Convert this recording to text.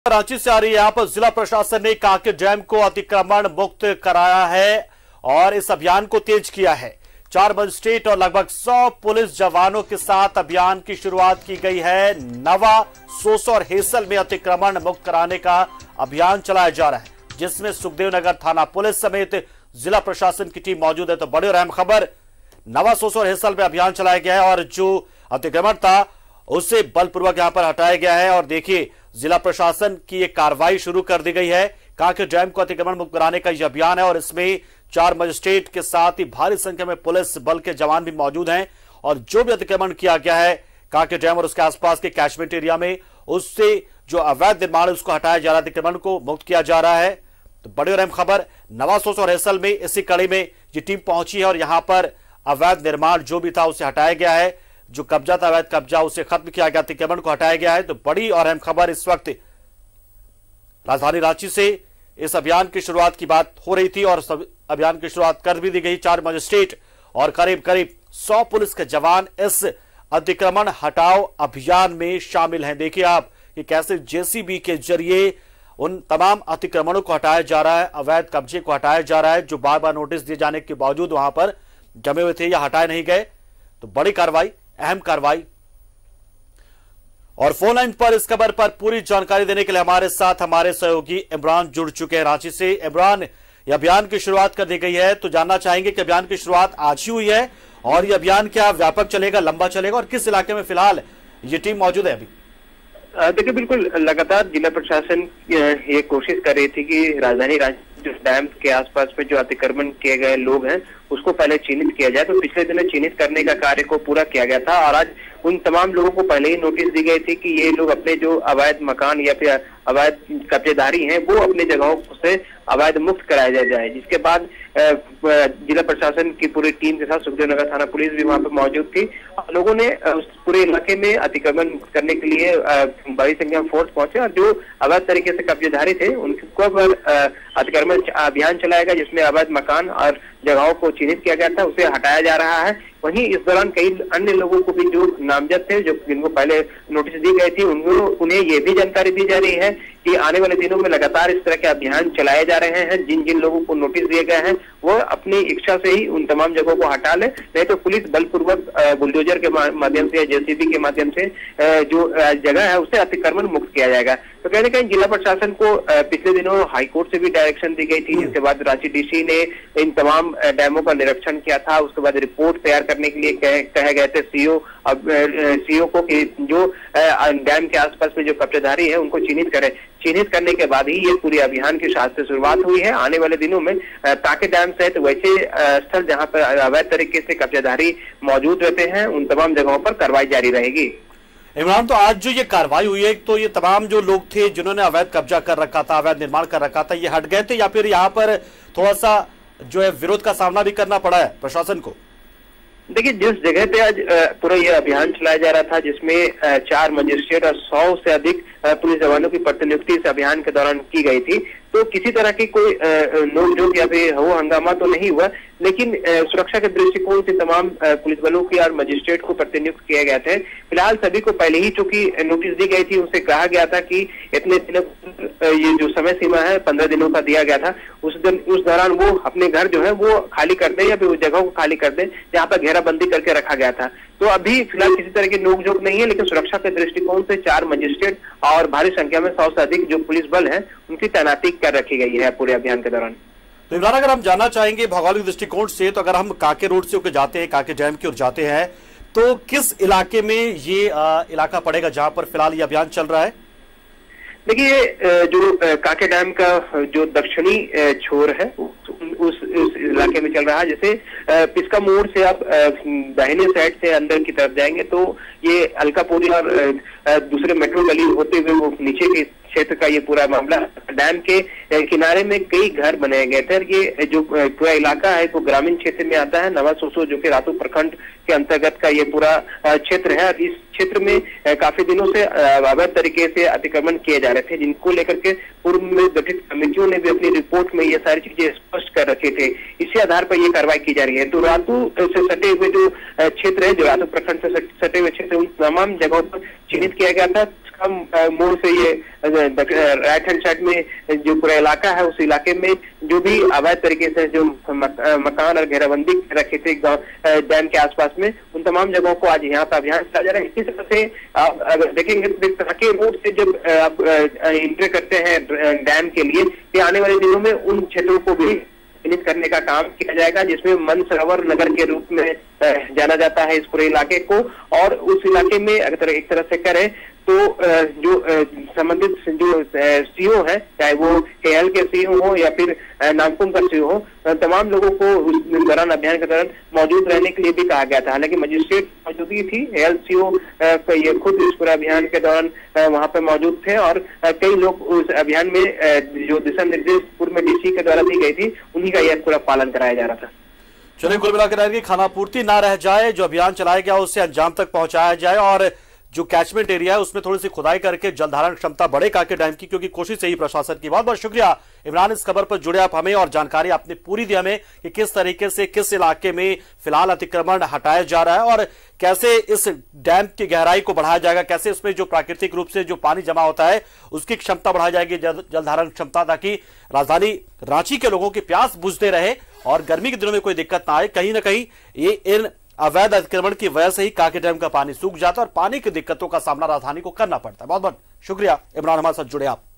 रांची से आ रही है। यहाँ पर जिला प्रशासन ने कांके डैम को अतिक्रमण मुक्त कराया है और इस अभियान को तेज किया है। 4 मजिस्ट्रेट और लगभग 100 पुलिस जवानों के साथ अभियान की शुरुआत की गई है। नवा, सोसो और हेसल में अतिक्रमण मुक्त कराने का अभियान चलाया जा रहा है, जिसमें सुखदेव नगर थाना पुलिस समेत जिला प्रशासन की टीम मौजूद है। तो बड़ी और अहम खबर, नवा, सोसो और हेसल में अभियान चलाया गया है और जो अतिक्रमण था उसे बलपूर्वक यहां पर हटाया गया है। और देखिए, जिला प्रशासन की एक कार्रवाई शुरू कर दी गई है। कांके डैम को अतिक्रमण मुक्त कराने का यह अभियान है और इसमें 4 मजिस्ट्रेट के साथ ही भारी संख्या में पुलिस बल के जवान भी मौजूद हैं। और जो भी अतिक्रमण किया गया है कांके डैम और उसके आसपास के कैचमेंट एरिया में, उससे जो अवैध निर्माण है उसको हटाया जा रहा है, अतिक्रमण को मुक्त किया जा रहा है। तो बड़ी और अहम खबर, नवा, सोसो और हेसल में इसी कड़ी में ये टीम पहुंची है और यहां पर अवैध निर्माण जो भी था उसे हटाया गया है। जो कब्जा था, अवैध कब्जा, उसे खत्म किया गया, अतिक्रमण को हटाया गया है। तो बड़ी और अहम खबर, इस वक्त राजधानी रांची से इस अभियान की शुरुआत की बात हो रही थी और अभियान की शुरुआत कर भी दी गई। 4 मजिस्ट्रेट और करीब 100 पुलिस के जवान इस अतिक्रमण हटाओ अभियान में शामिल हैं। देखिए आप कि कैसे जेसीबी के जरिए उन तमाम अतिक्रमणों को हटाया जा रहा है, अवैध कब्जे को हटाया जा रहा है, जो बार बार नोटिस दिए जाने के बावजूद वहां पर जमे हुए थे या हटाए नहीं गए। तो बड़ी कार्रवाई, अहम कार्रवाई। और फोन लाइन पर इस खबर पर पूरी जानकारी देने के लिए हमारे साथ हमारे सहयोगी इमरान जुड़ चुके हैं रांची से। इमरान, यह अभियान की शुरुआत कर दी गई है, तो जानना चाहेंगे कि अभियान की शुरुआत आज ही हुई है और यह अभियान क्या व्यापक चलेगा, लंबा चलेगा और किस इलाके में फिलहाल ये टीम मौजूद है अभी? देखिए, बिल्कुल लगातार जिला प्रशासन ये कोशिश कर रही थी कि राजधानी रांची जो डैम के आसपास में जो अतिक्रमण किए गए लोग हैं उसको पहले चिन्हित किया जाए। तो पिछले दिनों चिन्हित करने का कार्य को पूरा किया गया था और आज उन तमाम लोगों को पहले ही नोटिस दी गई थी कि ये लोग अपने जो अवैध मकान या फिर अवैध कब्जेदारी हैं वो अपने जगहों से अवैध मुक्त कराया जाए। जिसके बाद जिला प्रशासन की पूरी टीम के साथ सुखदेव नगर थाना पुलिस भी वहां पर मौजूद थी। लोगों ने उस पूरे इलाके में अतिक्रमण करने के लिए बड़ी संख्या में फोर्स पहुंचे और जो अवैध तरीके से कब्जेदारी थे उनको अतिक्रमण अभियान चलाया गया, जिसमें अवैध मकान और जगहों को चिन्हित किया गया था उसे हटाया जा रहा है। वहीं इस दौरान कई अन्य लोगों को भी जो नामजद थे, जो जिनको पहले नोटिस दी गई थी, उन्हें ये भी जानकारी दी जा रही है कि आने वाले दिनों में लगातार इस तरह के अभियान चलाए जा रहे हैं। जिन जिन लोगों को नोटिस दिए गए हैं वो अपनी इच्छा से ही उन तमाम जगहों को हटा ले, नहीं तो पुलिस बलपूर्वक बुलडोजर के माध्यम से या जेसीबी के माध्यम से जो जगह है उसे अतिक्रमण मुक्त किया जाएगा। तो कहीं ना कहीं जिला प्रशासन को पिछले दिनों हाईकोर्ट से भी डायरेक्शन दी गई थी, जिसके बाद रांची डीसी ने इन तमाम डैमों का निरीक्षण किया था। उसके बाद रिपोर्ट तैयार करने के लिए कहे गए थे सीओ को कि जो डैम के आसपास में जो कब्जेदारी है उनको चिन्हित करने के बाद ही ये पूरी अभियान की आज से शुरुआत हुई है। आने वाले दिनों में कांके डैम सहित वैसे स्थल जहां पर अवैध तरीके से कब्जेदारी मौजूद रहते हैं उन तमाम जगहों पर कार्रवाई जारी रहेगी। इमरान, तो आज जो ये कार्रवाई हुई है, तो ये तमाम जो लोग थे जिन्होंने अवैध कब्जा कर रखा था, अवैध निर्माण कर रखा था, ये हट गए थे या फिर यहाँ पर थोड़ा सा जो है विरोध का सामना भी करना पड़ा है प्रशासन को? देखिए, जिस जगह पे आज पूरा ये अभियान चलाया जा रहा था, जिसमें 4 मजिस्ट्रेट और 100 से अधिक पुलिस जवानों की प्रतिनियुक्ति इस अभियान के दौरान की गई थी, तो किसी तरह की कोई नोक-झोंक या फिर हो हंगामा तो नहीं हुआ। लेकिन सुरक्षा के दृष्टिकोण से तमाम पुलिस बलों की और मजिस्ट्रेट को प्रतिनियुक्त किए गए थे। फिलहाल सभी को पहले ही चूंकि नोटिस दी गई थी, उनसे कहा गया था कि इतने दिनों, ये जो समय सीमा है 15 दिनों का दिया गया था, उस दौरान वो अपने घर जो है वो खाली कर दे या फिर उस जगह को खाली कर दे जहाँ पर घेराबंदी करके रखा गया था। तो अभी फिलहाल किसी तरह की नोक-झोंक नहीं है, लेकिन सुरक्षा के दृष्टिकोण से 4 मजिस्ट्रेट और भारी संख्या में 100 से अधिक जो पुलिस बल है उनकी तैनाती कर रखी गई है पूरे अभियान के दौरान। तो इमरान, अगर हम जानना चाहेंगे भौगोलिक दृष्टिकोण से, तो अगर हम कांके रोड से होकर जाते हैं, कांके डैम की ओर जाते हैं, तो किस इलाके में ये इलाका पड़ेगा जहां पर फिलहाल ये अभियान चल रहा है? देखिए, जो कांके डैम का जो दक्षिणी छोर है उस इलाके में चल रहा है। जैसे पिस्का मोड़ से आप दाहिने साइड से अंदर की तरफ जाएंगे तो ये अलकापुरी और दूसरे मेट्रो गली होते हुए वो नीचे के क्षेत्र का ये पूरा मामला। डैम के किनारे में कई घर बनाए गए थे और ये जो पूरा इलाका है वो ग्रामीण क्षेत्र में आता है। नवा सोसो जो कि रातू प्रखंड के अंतर्गत का ये पूरा क्षेत्र है और इस क्षेत्र में काफी दिनों से अवैध तरीके से अतिक्रमण किए जा रहे थे, जिनको लेकर के पूर्व में गठित कमेटियों ने भी अपनी रिपोर्ट में ये सारी चीजें स्पष्ट कर रखे थे। इसी आधार पर ये कार्रवाई की जा रही है। तो रातू से सटे हुए जो क्षेत्र है, जो रातू प्रखंड से सटे हुए क्षेत्र, उन तमाम जगहों पर चिन्हित किया गया था। मोड़ से ये राइट हैंड साइड में जो पूरा इलाका है, उस इलाके में जो भी अवैध तरीके से जो मकान और घेराबंदी रखे थे डैम के आसपास में, उन तमाम जगहों को आज यहाँ पर अभियान चलाया जा रहा है। इसी तरह से आप अगर देखेंगे तो के रोड से जब आप एंट्री करते हैं डैम के लिए, ये आने वाले दिनों में उन क्षेत्रों को भी चिन्हित करने का काम किया जाएगा, जिसमें मनसरोवर नगर के रूप में जाना जाता है इस पूरे इलाके को। और उस इलाके में अगर एक तरह से करें तो जो संबंधित जो सीओ है, चाहे वो केएल के सीओ हो या फिर नामकुम का सीओ हो, तमाम लोगों को उस दौरान अभियान के दौरान मौजूद रहने के लिए भी कहा गया था। हालांकि मजिस्ट्रेट मौजूदगी थी, एएल सीओ ये खुद इस पूरे अभियान के दौरान वहां पे मौजूद थे और कई लोग उस अभियान में जो दिशा निर्देश पूर्व में डीसी के द्वारा दी गई थी, उन्हीं का यह पूरा पालन कराया जा रहा था। चलिए, कुल मिलाकर खानापूर्ति ना रह जाए, जो अभियान चलाया गया उससे अंजाम तक पहुंचाया जाए और जो कैचमेंट एरिया है उसमें थोड़ी सी खुदाई करके जल धारण क्षमता बढ़े काके डैम की, क्योंकि कोशिश यही प्रशासन की। बहुत बहुत शुक्रिया इमरान, इस खबर पर जुड़े आप हमें और जानकारी आपने पूरी दी हमें कि किस तरीके से किस इलाके में फिलहाल अतिक्रमण हटाया जा रहा है और कैसे इस डैम की गहराई को बढ़ाया जाएगा, कैसे इसमें जो प्राकृतिक रूप से जो पानी जमा होता है उसकी क्षमता बढ़ाई जाएगी, जल धारण क्षमता, ताकि राजधानी रांची के लोगों की प्यास बुझते रहे और गर्मी के दिनों में कोई दिक्कत ना आए। कहीं ना कहीं ये इन अवैध अतिक्रमण की वजह से ही काके डैम का पानी सूख जाता है और पानी की दिक्कतों का सामना राजधानी को करना पड़ता है। बहुत बहुत शुक्रिया इमरान, हमारे साथ जुड़े आप।